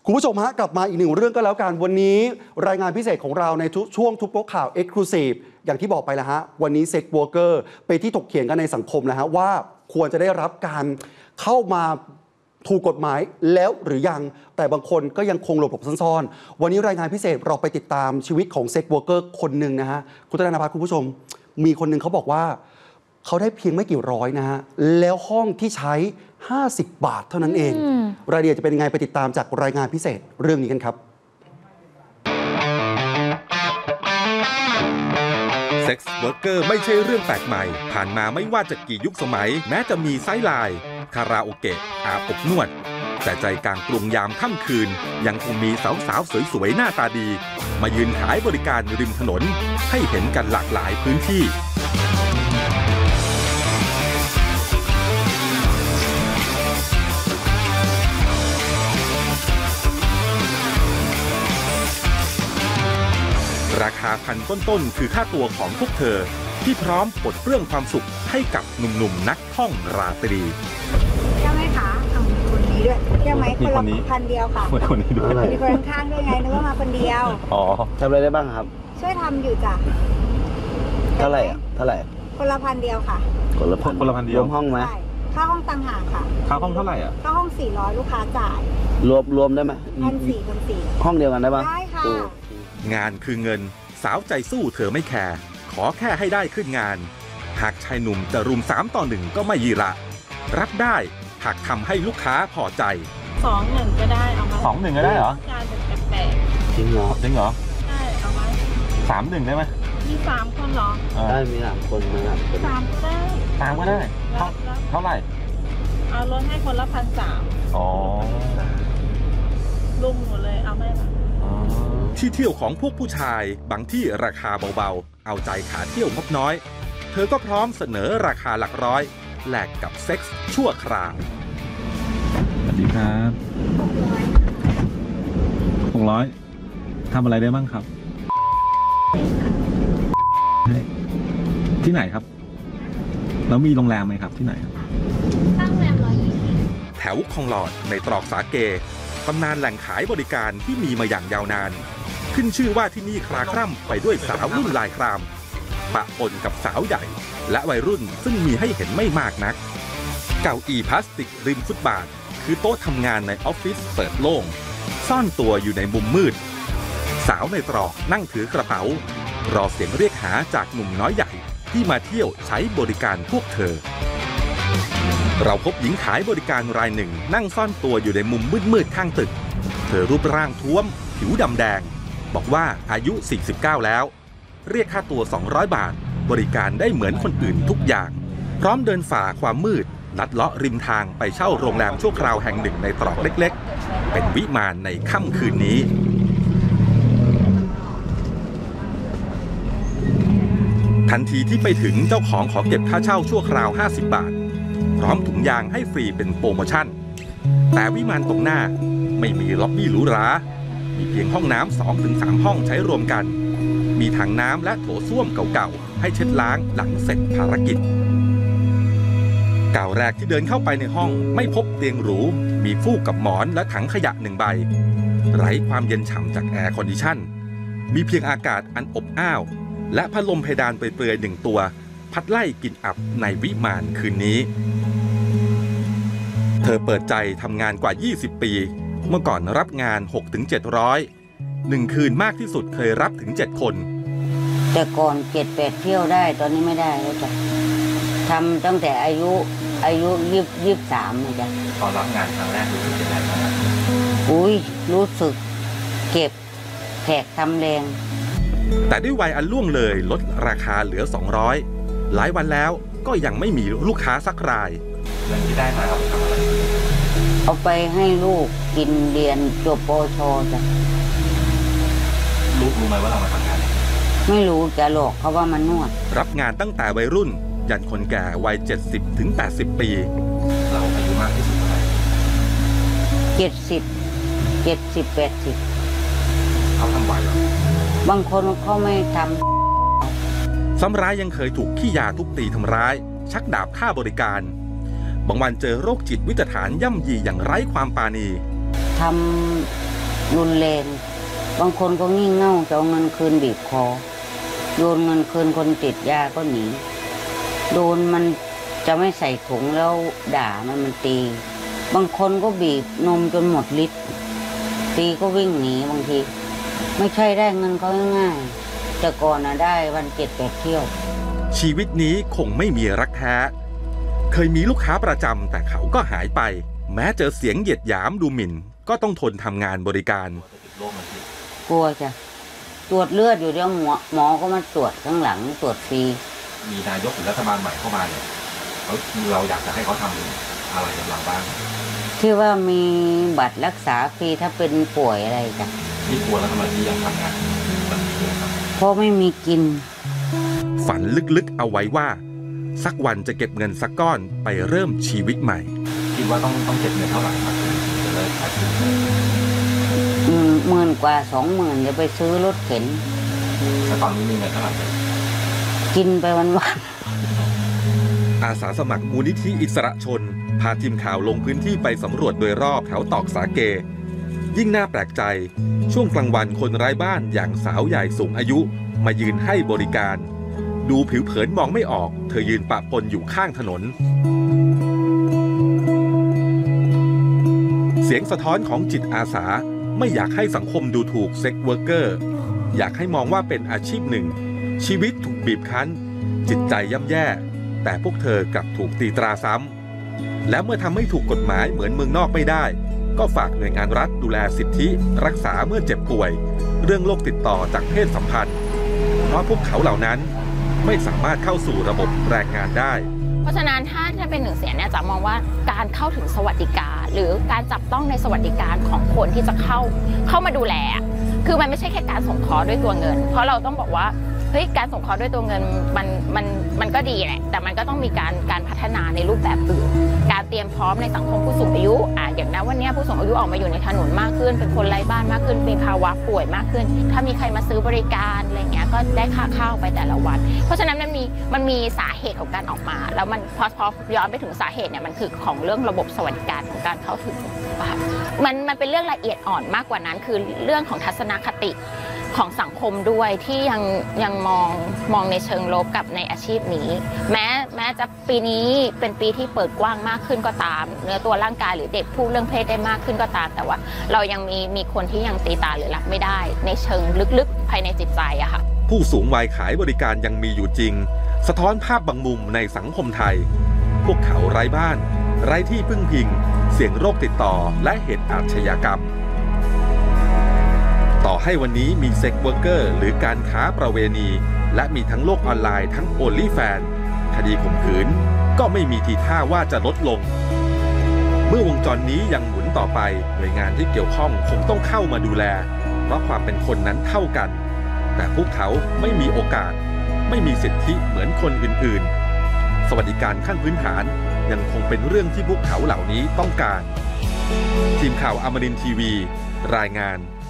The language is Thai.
คุณผู้ชมฮะกลับมาอีกหนึ่งเรื่องก็แล้วกันวันนี้รายงานพิเศษของเราในทุกช่วงทุกโป๊กข่าว Exclusive อย่างที่บอกไปแล้วฮะวันนี้เซ็กวอร์เกอร์ไปที่ถกเถียงกันในสังคมแล้วฮะว่าควรจะได้รับการเข้ามาถูกกฎหมายแล้วหรือยังแต่บางคนก็ยังคงหลบซ่อนๆวันนี้รายงานพิเศษเราไปติดตามชีวิตของเซ็กวอร์เกอร์คนหนึ่งนะฮะคุณธนภัทรคุณผู้ชมมีคนหนึ่งเขาบอกว่าเขาได้เพียงไม่กี่ร้อยนะฮะแล้วห้องที่ใช้50 บาทเท่านั้นเองรายละเอียดจะเป็นยังไงไปติดตามจากรายงานพิเศษเรื่องนี้กันครับเซ็กซ์เวิร์กเกอร์ไม่ใช่เรื่องแปลกใหม่ผ่านมาไม่ว่าจะกี่ยุคสมัยแม้จะมีไซด์ไลน์คาราโอเกะอาบอบนวดแต่ใจกลางกรุงยามค่ำคืนยังคงมีสาวๆสวยๆหน้าตาดีมายืนขายบริการริมถนนให้เห็นกันหลากหลายพื้นที่ราคาพันต้นๆคือค่าตัวของพวกเธอที่พร้อมปลดเปลื้องความสุขให้กับหนุ่มๆนักท่องราตรีเที่ยวไหมคะคนนี้ด้วยเที่ยวไหมคนละพันเดียวค่ะคนนี้ด้วยมีคนข้างๆด้วยไงนึกว่ามาคนเดียวอ๋อทำอะไรได้บ้างครับช่วยทำอยู่จ้ะเท่าไหร่คนละพันเดียวค่ะคนละพันเดียวรวมห้องไหมค่าห้องต่างหากค่ะค่าห้องเท่าไหร่อ่ะค่าห้อง400ลูกค้าจ่ายรวมได้ไหม 1,400 ห้องเดียวกันได้ปะได้ค่ะงานคือเงินสาวใจสู้เธอไม่แคร์ขอแค่ให้ได้ขึ้นงานหากชายหนุ่มจะรุม3 ต่อ 1ก็ไม่ยีระรับได้หากทำให้ลูกค้าพอใจ 2-1ก็ได้เอามา 2-1ก็ได้เหรอการเป็นแปลกจริงเหรอใช่เอามา 3-1ได้ไหมมี3 คนเหรอได้มี3 คนมา 3ก็ได้ 3ก็ได้เท่าไหร่เอาลดให้คนละ1,300 อ๋อลุมหมดเลยเอาไหมล่ะที่เที่ยวของพวกผู้ชายบางที่ราคาเบาๆเอาใจขาเที่ยวงบน้อยเธอก็พร้อมเสนอราคาหลักร้อยแลกกับเซ็กส์ชั่วคราวสวัสดีครับ600ทำอะไรได้บ้างครับที่ไหนครับแล้วมีโรงแรมไหมครับที่ไหนตั้งโรงแรม120 แถวคลองหลอดในตรอกสาเกตำนานแหล่งขายบริการที่มีมาอย่างยาวนานขึ้นชื่อว่าที่นี่คลาคร่ำไปด้วยสาวรุ่นลายครามปะปนกับสาวใหญ่และวัยรุ่นซึ่งมีให้เห็นไม่มากนักเก้าอี้พลาสติกริมฟุตบาทคือโต๊ะทำงานในออฟฟิศเปิดโล่งซ่อนตัวอยู่ในมุมมืดสาวในตรอกนั่งถือกระเป๋ารอเสียงเรียกหาจากหนุ่มน้อยใหญ่ที่มาเที่ยวใช้บริการพวกเธอเราพบหญิงขายบริการรายหนึ่งนั่งซ่อนตัวอยู่ในมุมมืดๆข้างตึกเธอรูปร่างท้วมผิวดำแดงบอกว่าอายุ49แล้วเรียกค่าตัว200 บาทบริการได้เหมือนคนอื่นทุกอย่างพร้อมเดินฝ่าความมืดลัดเลาะริมทางไปเช่าโรงแรมชั่วคราวแห่งหนึ่งในตรอกเล็กๆเป็นวิมานในค่ำคืนนี้ทันทีที่ไปถึงเจ้าของขอเก็บค่าเช่าชั่วคราว50 บาทพร้อมถุงยางให้ฟรีเป็นโปรโมชั่นแต่วิมานตรงหน้าไม่มีล็อบบี้หรูหรามีเพียงห้องน้ำ 2-3 ห้องใช้รวมกันมีถังน้ำและโถส้วมเก่าๆให้เช็ดล้างหลังเสร็จภารกิจก้าวแรกที่เดินเข้าไปในห้องไม่พบเตียงหรูมีฟูกกับหมอนและถังขยะ1 ใบไร้ความเย็นฉ่ำจากแอร์คอนดิชั่นมีเพียงอากาศอันอบอ้าวและพัดลมเพดานเปลือยๆ1 ตัวพัดไล่กลิ่นอับในวิมานคืนนี้เธอเปิดใจทำงานกว่า20 ปีเมื่อก่อนรับงาน 6-700 1 คืนมากที่สุดเคยรับถึง7 คนแต่ก่อน 7-8 เที่ยวได้ตอนนี้ไม่ได้แล้วจ้ะทำตั้งแต่อายุ23เลยจ้ะตอนรับงานครั้งแรกรู้สึกยังไงบ้างรู้สึกเก็บแขกทำแรงแต่ด้วยวัยอันล่วงเลยลดราคาเหลือ200หลายวันแล้วก็ยังไม่มีลูกค้าสักรายเงินที่ได้มาเอาไปทำอะไรเอาไปให้ลูกกินเรียนจบปช.จ้ะรู้ไหมว่าเรามาทำงานไม่รู้จะหลอกเขาว่ามันนวดรับงานตั้งแต่วัยรุ่นยันคนแก่วัย70-80 ปีเราอายุมากที่สุดเท่าไหร่ 70-80 เขาทำไหวหรอบางคนเขาไม่ทำซ้ำร้ายยังเคยถูกขี้ยาทุบตีทำร้ายชักดาบฆ่าบริการบางวันเจอโรคจิตวิตฐานย่ำยีอย่างไร้ความปราณีทรุนแรงบางคนก็งี่เง่าจะเอาเงินคืนบีบคอโยนเงินคืนคนติดยาก็หนีโดนมันจะไม่ใส่ถุงแล้วด่ามันตีบางคนก็บีบนมจนหมดฤทธิ์ตีก็วิ่งหนีบางทีไม่ใช่ได้เงินเขาง่ายๆแต่ก่อนได้วัน7-8 เที่ยวชีวิตนี้คงไม่มีรักแท้เคยมีลูกค้าประจำแต่เขาก็หายไปแม้เจอเสียงเหยียดหยามดูหมิ่นก็ต้องทนทำงานบริการกลัวจ้ะตรวจเลือดอยู่เดี๋ยวหมอก็มาตรวจข้างหลังตรวจฟรีมีนายกหรือรัฐบาลใหม่เข้ามาเนี่ยเราอยากจะให้เขาทำอะไรกับเราบ้างที่ว่ามีบัตรรักษาฟรีถ้าเป็นป่วยอะไรจ้ะที่กลัวแล้วทำไมที่ยังทำงานเพราะไม่มีกินฝันลึกๆเอาไว้ว่าสักวันจะเก็บเงินสักก้อนไปเริ่มชีวิตใหม่คิดว่าต้องเก็บเงินเท่าไหร่ครับจะเลิกขายที่ 10,000 กว่า 20,000จะไปซื้อรถเข็นแล้วตอนนี้มีเงินเท่าไหร่กินไปวันอาสาสมัครมูลนิธิอิสระชนพาทีมข่าวลงพื้นที่ไปสำรวจโดยรอบแถวตอกสาเกยิ่งน่าแปลกใจช่วงกลางวันคนไร้บ้านอย่างสาวใหญ่สูงอายุมายืนให้บริการดูผิวเผินมองไม่ออกเธอยืนปะปนอยู่ข้างถนนเสียงสะท้อนของจิตอาสาไม่อยากให้สังคมดูถูกเซ็กเวิร์กเกอร์อยากให้มองว่าเป็นอาชีพหนึ่งชีวิตถูกบีบคั้นจิตใจย่ำแย่แต่พวกเธอกลับถูกตีตราซ้ำและเมื่อทำไม่ถูกกฎหมายเหมือนเมืองนอกไม่ได้ก็ฝากหน่วยงานรัฐดูแลสิทธิรักษาเมื่อเจ็บป่วยเรื่องโรคติดต่อจากเพศสัมพันธ์เพราะพวกเขาเหล่านั้นไม่สามารถเข้าสู่ระบบแรงงานได้เพราะฉะนั้นถ้าเป็น1 เสียงเนี่ยจะมองว่าการเข้าถึงสวัสดิการหรือการจับต้องในสวัสดิการของคนที่จะเข้ามาดูแลคือมันไม่ใช่แค่การส่งเคราะห์ด้วยตัวเงินเพราะเราต้องบอกว่าเฮ้ยการส่งเคราะห์ด้วยตัวเงินมันก็ดีแหละแต่มันก็ต้องมีการพัฒนาในรูปแบบอื่นการเตรียมพร้อมในสังคมผู้สูงอายุอย่างนั้นวันนี้ผู้สูงอายุออกมาอยู่ในถนนมากขึ้นเป็นคนไร้บ้านมากขึ้นมีภาวะป่วยมากขึ้นถ้ามีใครมาซื้อบริการอะไรเงี้ยก็ได้ค่าข้าวไปแต่ละวันเพราะฉะนั้นมันมีสาเหตุของการออกมาแล้วมันพอย้อนไปถึงสาเหตุเนี่ยมันคือของเรื่องระบบสวัสดิการของการเข้าถึงมันเป็นเรื่องละเอียดอ่อนมากกว่านั้นคือเรื่องของทัศนคติของสังคมด้วยที่ยังมองในเชิงลบกับในอาชีพนี้แม้จะปีนี้เป็นปีที่เปิดกว้างมากขึ้นก็ตามเนื้อตัวร่างกายหรือเด็กพูดเรื่องเพศได้มากขึ้นก็ตามแต่ว่าเรายังมีคนที่ยังตีตาหรือรับไม่ได้ในเชิงลึกๆภายในจิตใจอะค่ะผู้สูงวัยขายบริการยังมีอยู่จริงสะท้อนภาพบางมุมในสังคมไทยพวกเขาไร้บ้านไร้ที่พึ่งพิงเสี่ยงโรคติดต่อและเหตุอาชญากรรมต่อให้วันนี้มีเซ็กเวิร์กเกอร์หรือการค้าประเวณีและมีทั้งโลกออนไลน์ทั้ง OnlyFans คดีข่มขืนก็ไม่มีทีท่าว่าจะลดลงเมื่อวงจรนี้ยังหมุนต่อไปหน่วยงานที่เกี่ยวข้องคงต้องเข้ามาดูแลเพราะความเป็นคนนั้นเท่ากันแต่พวกเขาไม่มีโอกาสไม่มีสิทธิเหมือนคนอื่นๆสวัสดิการขั้นพื้นฐานยังคงเป็นเรื่องที่พวกเขาเหล่านี้ต้องการทีมข่าวอมรินทร์ทีวีรายงาน